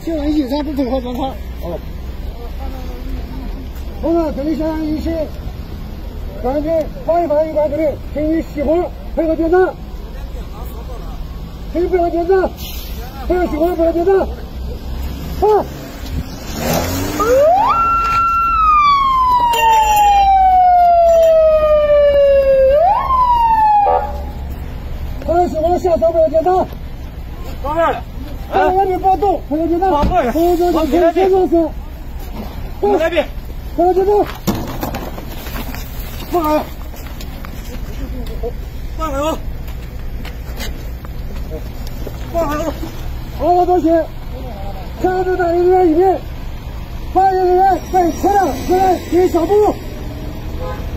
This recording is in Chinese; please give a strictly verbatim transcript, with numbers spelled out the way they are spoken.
现在一场不正常状况。哦。我们这里向一起，赶紧放一放有关这里，请你熄火，配合检查。请配合检查，配合熄火，配合检查。好。配合熄火，下手配合检查。 放哪了？ 配合你不动，配合检查。 放哪了？ 配合检查，配合检查是。 放那边。 配合检查。放开。 放开我。放开我。 好的东西，强制带领人员一边，发言人员在车辆前来进行小步。